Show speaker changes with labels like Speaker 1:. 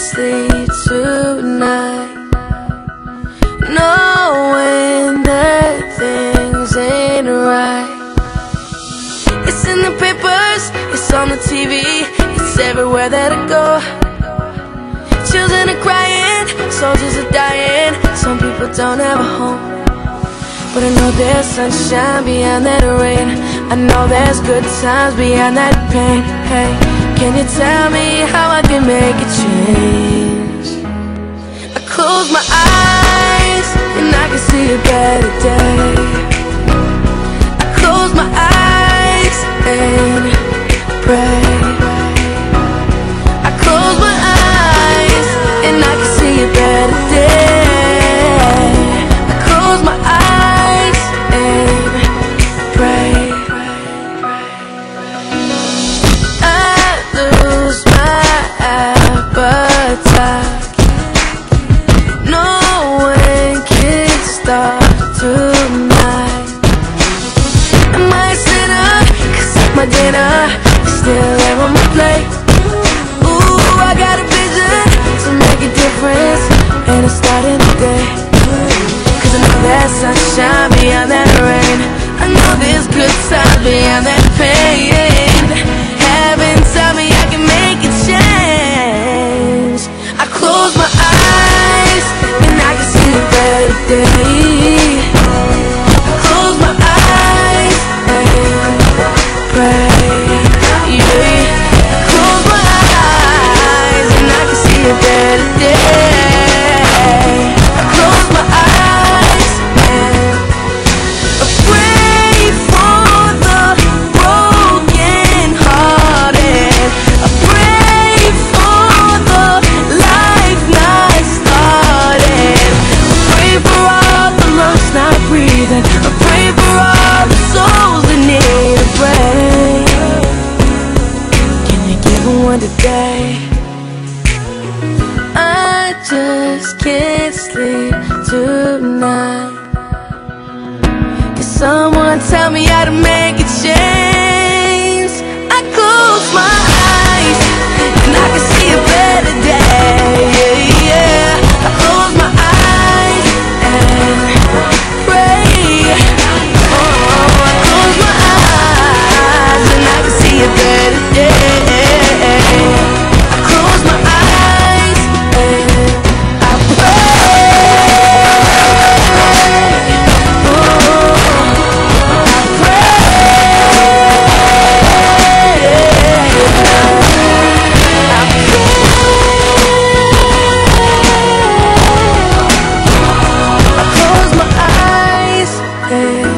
Speaker 1: sleep tonight, knowing that things ain't right. It's in the papers, it's on the TV, it's everywhere that I go. Children are crying, soldiers are dying, some people don't have a home. But I know there's sunshine beyond that rain, I know there's good times beyond that pain. Hey, can you tell me how I can make a change? I close my eyes and I can see a better day. I close my eyes and pray. I close my eyes and I can see a better day. I close my eyes and pray. I lose my appetite, no one can stop tonight. Am I a sinner? 'Cause my dinner is still there on my plate. Ooh, I got a vision to make a difference, and it's starting today. 'Cause I know there's sunshine beyond that rain, I know there's good times beyond that pain. Heaven tell me I can make a change. I close my eyes and I can see a better day. I close my eyes and pray. Yeah. I close my eyes and I can see a better day. I close my eyes and I pray for the broken hearted. I pray for the life not started. I pray for all the lungs not breathing. I pray for all the souls that need a break. Can you give them one today? I just can't sleep tonight. Can someone tell me how to make a change? I close my eyes and I can see a better day. Yeah. I close my eyes and pray. Oh, I close my eyes and I can see a better day. I close my eyes and I pray. Oh, I close my eyes and